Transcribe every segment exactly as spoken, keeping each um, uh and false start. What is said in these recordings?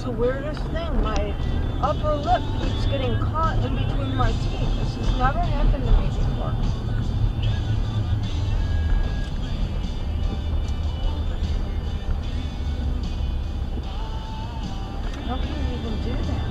the weirdest thing. My upper lip keeps getting caught in between my teeth. This has never happened to me before. How can you even do that?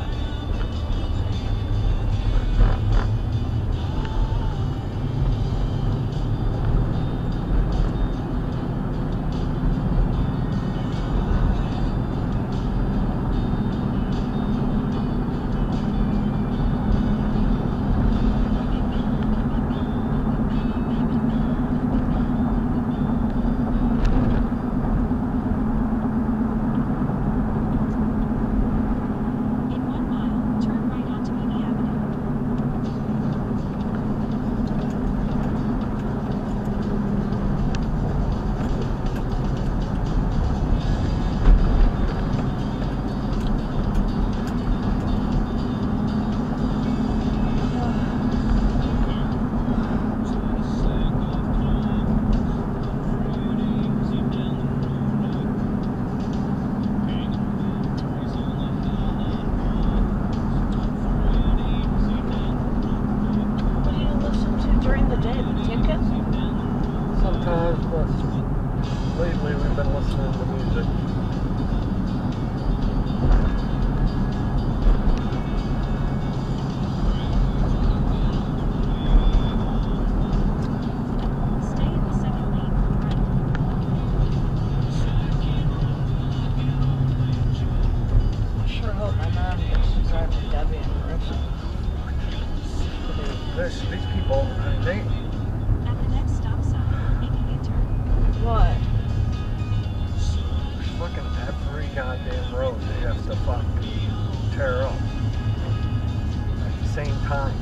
Sometimes, but lately we've been listening to music. Stay in the second lane, right. I sure hope my mom gets to drive with Debbie and Marissa. This, these people, they... At the next stop sign, make a U-turn. What? Fucking every goddamn road they have to fuck tear up at the same time.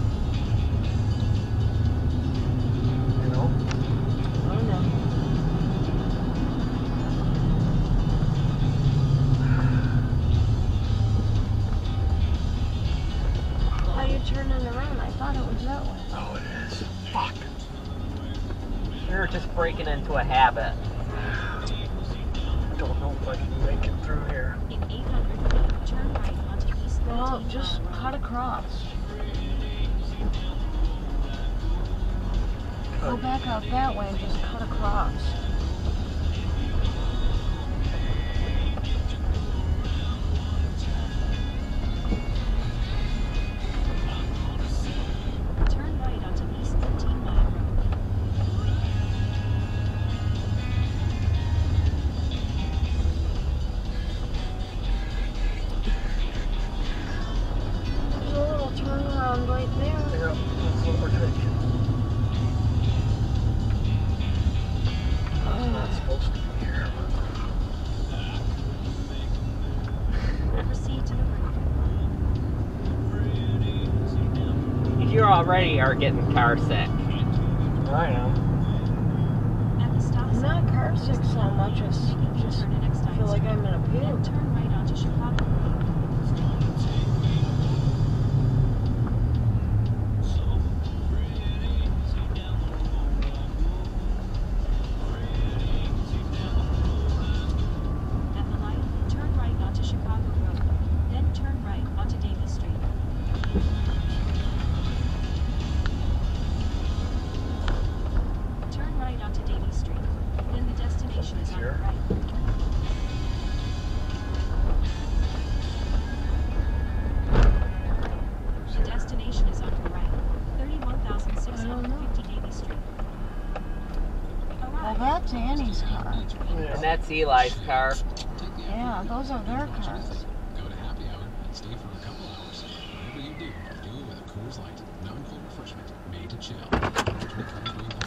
You know? I don't know. How you turning around? I thought it was that way. Oh, it is. Fuck. You're just breaking into a habit. I don't know if I can make it through here. In eight hundred feet, turn right onto East Well, thirteenth just Mile cut Road. across. Go back out that way and just cut across. Turn right onto East thirteenth Mile Road. There's a little turnaround right there. Yeah, that's what we're taking. It's not supposed to be here. Proceed to the right. You already are getting car sick. I am. At the stop I'm sign, not car sick so much as make a just U-turn at Extine feel like I'm in a Then puke. turn right onto Chicago Road. At the light, turn right onto Chicago Road. Then turn right onto Davis Street. Turn right onto Davis Street. Then the destination is on the Here? right. The destination is on your right. thirty-one thousand six hundred fifty Davis Street. Well, Arrive. that's Annie's car. And that's Eli's car. Yeah, those are their cars. Go to happy hour and stay for a couple hours. Whatever you do, do it with a Coors Light, non-cold refreshment, made to chill. twenty-three